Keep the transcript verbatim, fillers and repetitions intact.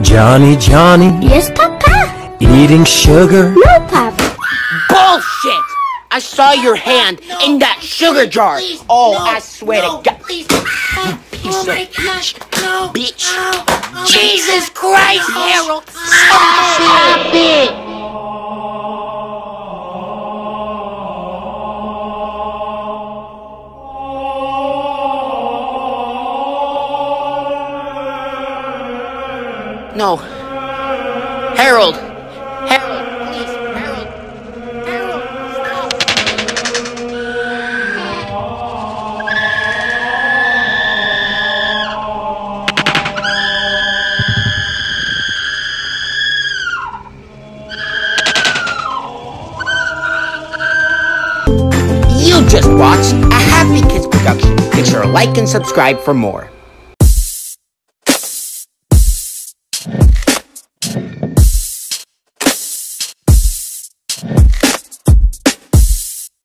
Johnny, Johnny, Yes, Papa? eating sugar? No, Papa. Bullshit! I saw your hand in that sugar jar. Oh, I swear to God. Please. You piece Oh of my gosh, no. bitch. Oh, oh Jesus Christ, Harold. Stop it. No. Harold. Harold, please. Harold. Harold, stop. You just watched a Happy Kids production. Make sure to like and subscribe for more.